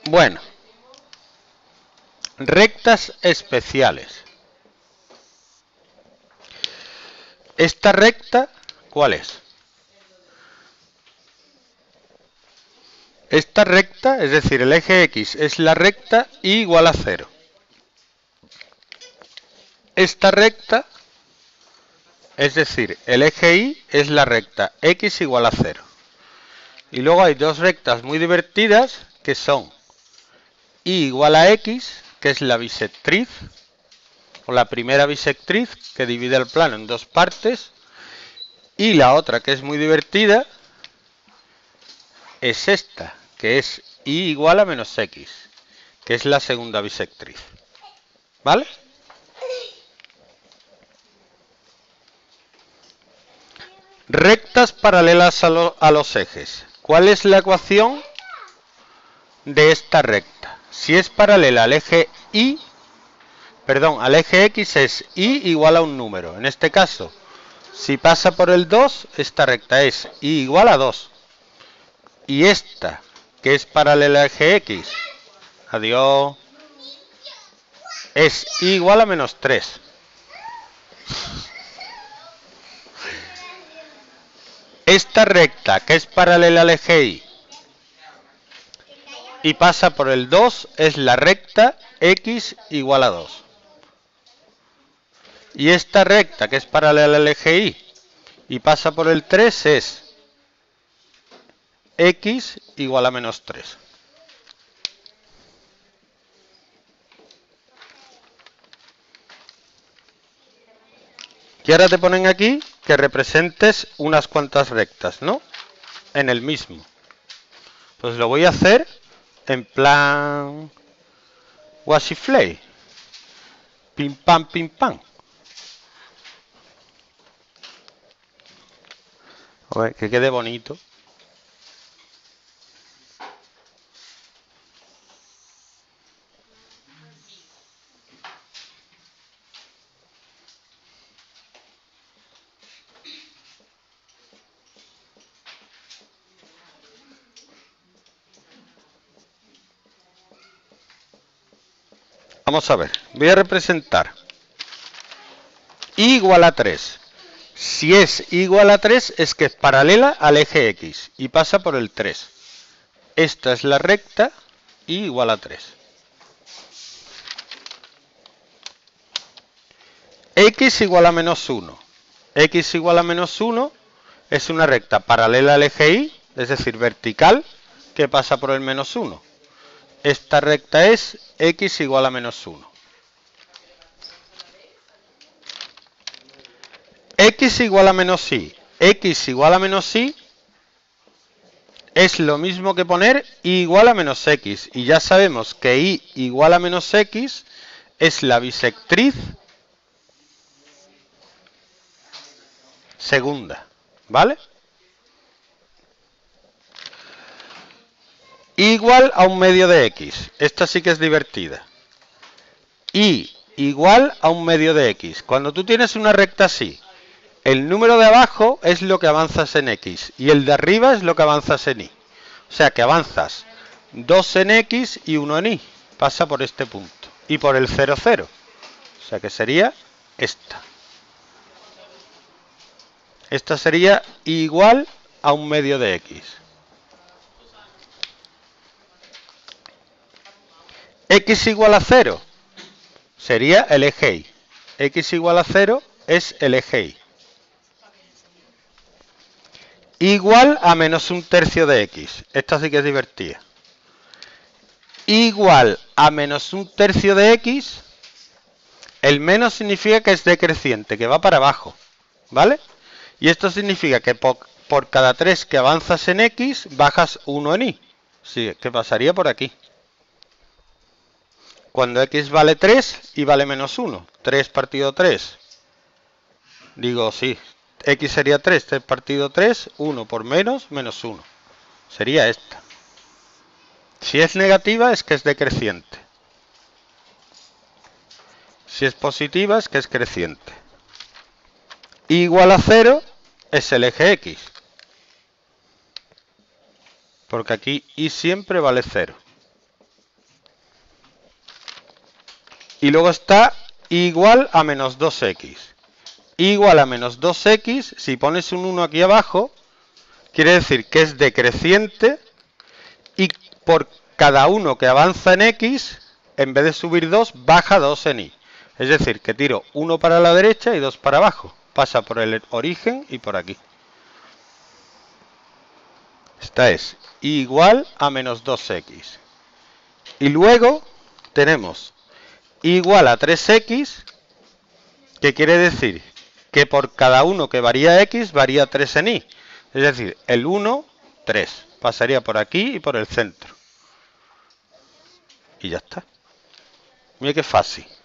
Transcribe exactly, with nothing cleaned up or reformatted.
Bueno, rectas especiales. Esta recta, ¿cuál es? Esta recta, es decir, el eje X es la recta y igual a cero. Esta recta, es decir, el eje Y es la recta X igual a cero. Y luego hay dos rectas muy divertidas que son Y igual a X, que es la bisectriz, o la primera bisectriz que divide el plano en dos partes, y la otra que es muy divertida es esta, que es Y igual a menos X, que es la segunda bisectriz. ¿Vale? Rectas paralelas a, lo, a los ejes. ¿Cuál es la ecuación de esta recta? Si es paralela al eje Y, perdón, al eje X es Y igual a un número. En este caso, si pasa por el dos, esta recta es Y igual a dos. Y esta, que es paralela al eje X, adiós, es Y igual a menos tres. Esta recta, que es paralela al eje Y y pasa por el dos, es la recta X igual a dos. Y esta recta, que es paralela al eje Y y pasa por el tres, es X igual a menos tres. Y ahora te ponen aquí que representes unas cuantas rectas, ¿no? En el mismo. Pues lo voy a hacer en plan Wasiflay. Pim pam, pim pam. A ver, que quede bonito. Vamos a ver, voy a representar Y igual a tres. Si es igual a tres, es que es paralela al eje X y pasa por el tres. Esta es la recta Y igual a tres. X igual a menos uno. X igual a menos uno es una recta paralela al eje Y, es decir, vertical, que pasa por el menos uno. Esta recta es X igual a menos uno. X igual a menos Y. X igual a menos Y es lo mismo que poner Y igual a menos X. Y ya sabemos que Y igual a menos X es la bisectriz segunda. ¿Vale? Y igual a un medio de X. Esta sí que es divertida. Y igual a un medio de X. Cuando tú tienes una recta así, el número de abajo es lo que avanzas en X y el de arriba es lo que avanzas en Y. O sea que avanzas dos en X y uno en Y. Pasa por este punto. Y por el cero, cero. O sea que sería esta. Esta sería igual a un medio de X. X igual a cero sería el eje Y. X igual a cero es el eje Y. Igual a menos un tercio de X. Esta sí que es divertida. Igual a menos un tercio de X. El menos significa que es decreciente, que va para abajo. ¿Vale? Y esto significa que por, por cada tres que avanzas en X, bajas uno en Y. Sí, que pasaría por aquí. Cuando X vale tres, Y vale menos uno. tres partido tres. Digo, sí. X sería tres, tres partido tres, uno por menos, menos uno. Sería esta. Si es negativa es que es decreciente. Si es positiva es que es creciente. Y igual a cero es el eje X. Porque aquí Y siempre vale cero. Y luego está igual a menos dos equis. Igual a menos dos equis, si pones un uno aquí abajo, quiere decir que es decreciente y por cada uno que avanza en X, en vez de subir dos, baja dos en Y. Es decir, que tiro uno para la derecha y dos para abajo. Pasa por el origen y por aquí. Esta es igual a menos dos equis. Y luego tenemos igual a tres equis, que quiere decir que por cada uno que varía X, varía tres en Y. Es decir, el uno, tres. Pasaría por aquí y por el centro. Y ya está. Mira qué fácil.